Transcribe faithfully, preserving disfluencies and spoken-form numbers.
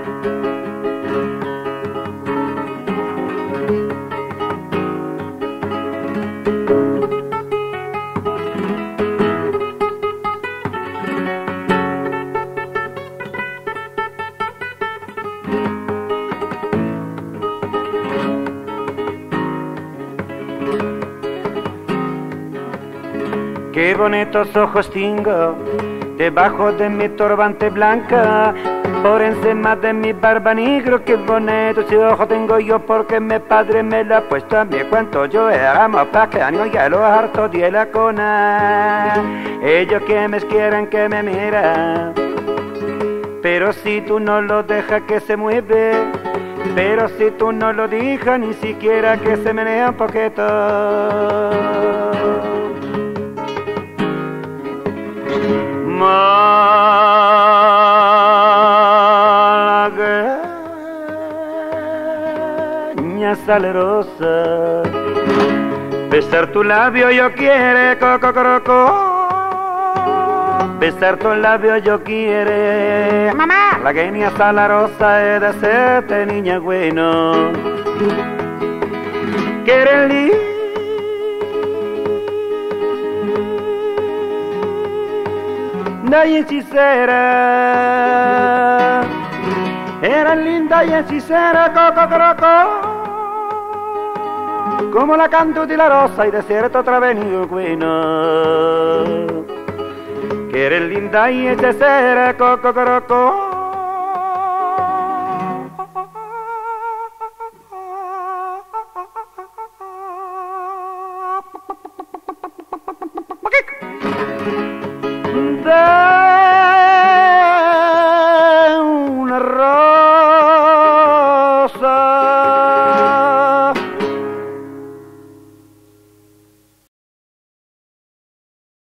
Qué bonitos ojos tengo, debajo de mi turbante blanca, por encima de mi barba negro. Qué bonitos ojos tengo yo, porque mi padre me lo ha puesto a mí cuando yo éramos pequeños, ya lo harto de la cuna. Ellos que me quieren que me mira, pero si tú no lo dejas que se mueve, pero si tú no lo dejas ni siquiera que se menea un poquito. Malagueña salerosa, besar tu labio yo quiere, coco, coco, besar tu labio yo quiere. Mamá, malagueña salerosa es de serte niña bueno, quiere linda y hechicera, era linda y hechicera, coco, coco, como la canto de la rosa y de cierto otra venido bueno, que eres linda y hechicera, coco, coco. De una rosa